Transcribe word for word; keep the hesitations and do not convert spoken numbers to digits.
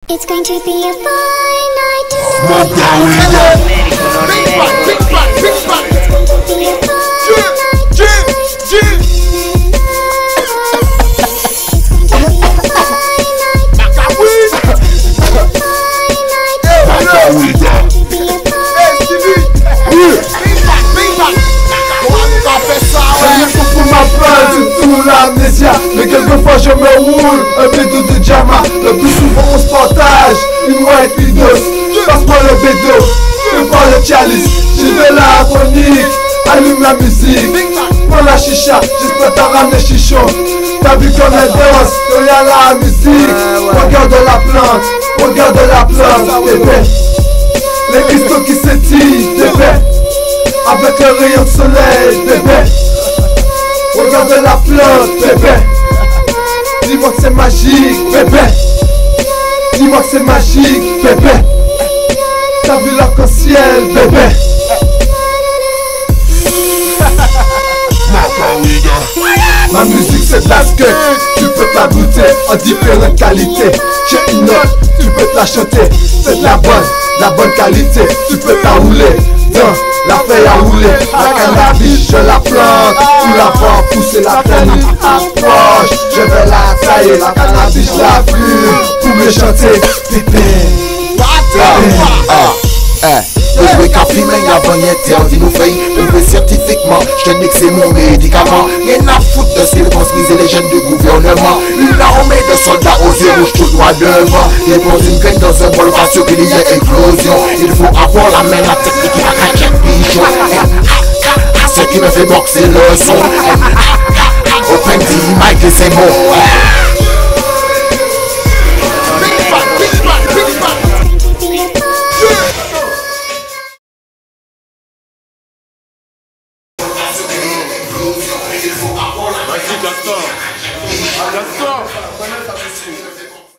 It's going to be a fine night Smoke down with that. Big back, big back, big back. It's going to be a fine night Jim, Jim, Makaman. Hey, Stevie. Big back, big back. On fait ça, ouais. Je pour ma place, c'est tout l'amnésia. Mais quelquefois je me roule un bédo de Jama. Le plus souvent on se partage une white widow. Passe-moi le bédo, fais-moi le chalice. J'ai de la chronique, allume la musique. Prends la chicha, j'espère t'as ramené chichon. T'as vu qu'on est danse, qu'il y a la musique. Regarde la plante, regarde la plante, bébé. Les cristaux qui s'étirent, bébé. Avec le rayon de soleil, bébé. Regarde la plante, bébé. Dis-moi que c'est magique, bébé. Dis-moi que c'est magique, bébé. T'as vu l'arc-en-ciel, bébé. Ma musique c'est de la skunk. Tu peux te la goûter en différentes qualités. J'ai une note, tu peux te la chanter. C'est de la bonne, de la bonne qualité. Tu peux la rouler dans la feuille à rouler. La cannabis, je la plante. Tu la vois pousser, la planète approche. Je vais la tailler, la cannabis, je la fume. Pour me chanter, pépé. Ah, eh. Le jouet qu'a filmé avant interdit nous fait prouver scientifiquement. Je te dis que c'est mon médicament. Rien à foutre de ce qu'ils construisaient les jeunes du gouvernement. Une armée de soldats aux yeux rouges tout droit devant. Ils posent une graine dans un bol vaceux qu'il y ait éclosion. Il faut avoir la main, la technique qui va cacher pigeon. Ce qui me fait boxer le son. Open D, Mike et c'est bon. Vas-y, Gaston. Gaston.